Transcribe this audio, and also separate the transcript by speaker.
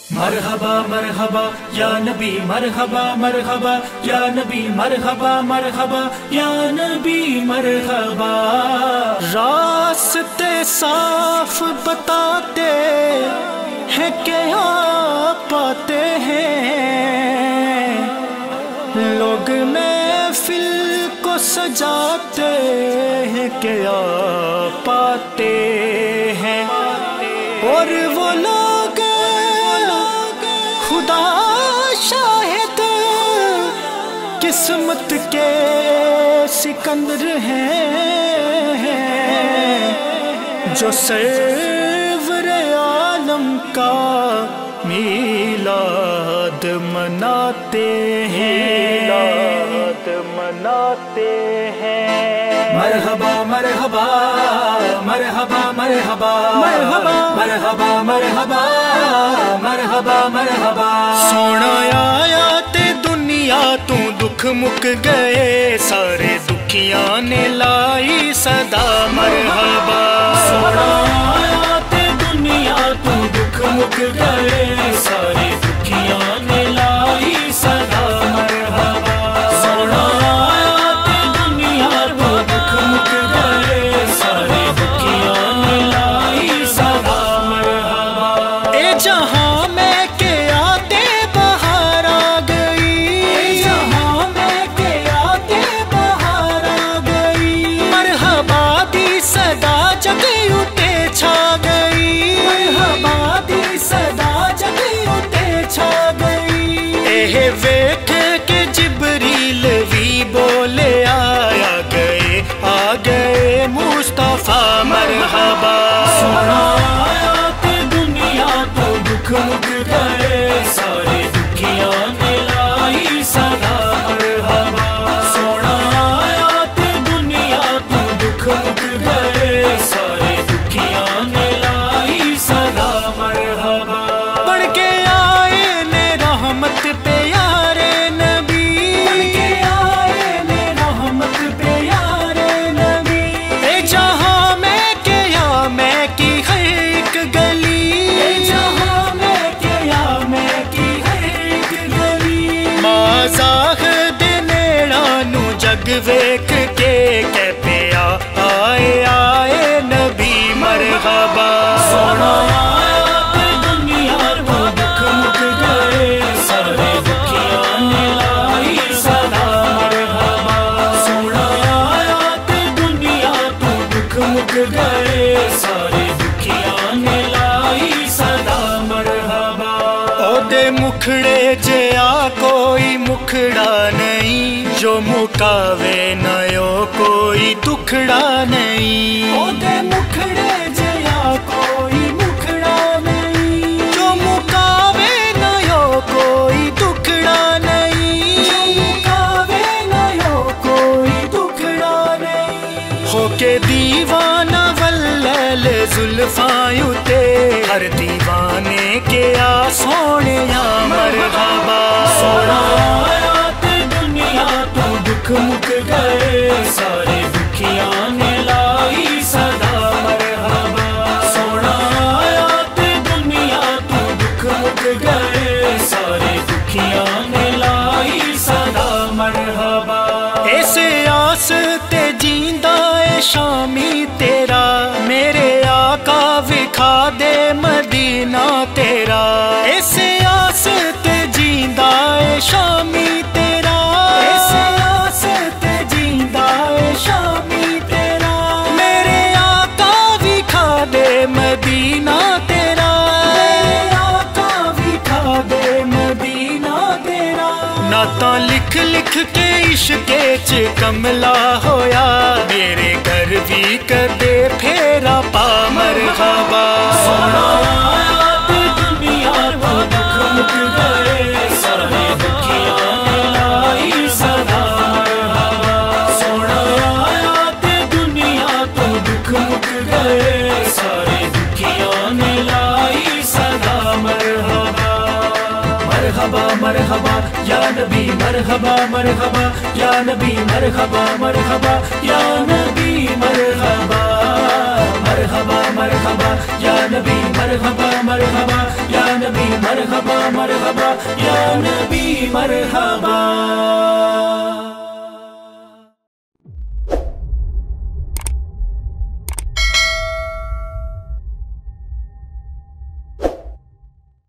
Speaker 1: مرحبا مرحبا یا نبی مرحبا مرحبا یا نبی مرحبا مرحبا یا نبی مرحبا.
Speaker 2: راستے صاف بتاتے ہیں کہ آپ پاتے ہیں، لوگ محفل کو سجاتے ہیں کہ آپ پاتے ہیں، اور وہ لوگ خدا شاہد قسمت کے سکندر ہیں، جو سرور عالم کا میلاد مناتے ہیں،
Speaker 1: مرحبا مرحبا مرحبا مرحبا مرحبا مرحبا مرحبا مرحبا مرحبا.
Speaker 2: سونا آیا تے دنیا تو دکھ مک گئے، سارے دکھیاں نے لائی صدا مرحبا.
Speaker 1: سونا آیا تے دنیا تو دکھ مک گئے، سارے دکھیاں نے لائی صدا مرحبا. سونا آیا تے دنیا تو دکھ مک گئے، سارے دکھیاں نے لائی صدا مرحبا.
Speaker 2: اے جہاں میں کے آتے بہار آ گئی،
Speaker 1: اے جہاں میں کے آتے بہار آ گئی،
Speaker 2: مرحبا دی صدا جگ اٹھے چھا گئی،
Speaker 1: مرحبا دی صدا جگ اٹھے چھا گئی.
Speaker 2: اے ویکھ کے جبریل بھی بولے آ گئے مصطفیٰ مرحبا.
Speaker 1: سونا آیا تے دنیا تو دکھ مک گئے، سارے دکھیاں نے لائی صدا مرحبا. سونا آیا تے دنیا تو دکھ مک گئے، سارے دکھیاں نے لائی صدا مرحبا.
Speaker 2: بڑھ کے آئے نے رحمت پیارے نبی،
Speaker 1: بڑھ کے آئے نے رحمت پیارے نبی.
Speaker 2: اے جہاں میں کیا میں کی ہے ایک گلی،
Speaker 1: اے جہاں میں کیا میں کی ہے ایک گلی.
Speaker 2: مازاغ دے نیڑا نو جگ ویکھ کے کہ پیا آئے نبی مرحبا.
Speaker 1: سونا آیا تے دنیا تو دکھ مک گئے، سارے دکھیاں نے لائی صدا مرحبا. سونا آیا تے دنیا تو دکھ مک گئے، سارے دکھیاں نے لائی صدا مرحبا.
Speaker 2: او دے مکھڑے جیا کوئی مکھڑا نہیں، جو مکاوے نیو کوئی دکھڑا نہیں.
Speaker 1: او دے مکھڑے جیا کوئی مکھڑا نہیں،
Speaker 2: جو مکاوے نیو کوئی دکھڑا نہیں،
Speaker 1: جو مکاوے نیو کوئی دکھڑا نہیں.
Speaker 2: ہو کے دیوانہ واللیل زلفاں اتے، ہر دیوانے کے آ سونے یا مرحبا.
Speaker 1: سونا آیا تے دنیا تو دکھ مک گئے، سارے دکھیاں نے لائی صدا مرحبا. سونا آیا تے دنیا تو دکھ مک گئے، سارے دکھیاں نے لائی صدا مرحبا.
Speaker 2: اس آس تے جیندا اے شامی تیرا، میرے آقا وکھا دے مدینہ تیرا. اس آس تے جیندا اے شامی تیرا،
Speaker 1: اس آس تے جیندا اے شامی تیرا،
Speaker 2: میرے آقا وکھا دے مدینہ تیرا.
Speaker 1: میرے آقا وکھا دے مدینہ تیرا.
Speaker 2: نعتاں لکھ لکھ کے عشق چ کملا ہویا، میرے گھر بھی کدے پھیرا پا مرحبا.
Speaker 1: سونا آیا تے دنیا تو دکھ مک گئے، سارے دکھیاں نے لائی صدا مرحبا. سونا آیا تے دنیا تو دکھ مک گئے، سارے دکھیاں نے لائی صدا مرحبا. مرحبا مرحبا یا نبی مرحبا مرحبا یا نبی مرحبا مرحبا یا نبی مرحبا. مرحبا مرحبا یا نبی مرحبا مرحبا یا نبی مرحبا مرحبا یا نبی مرحبا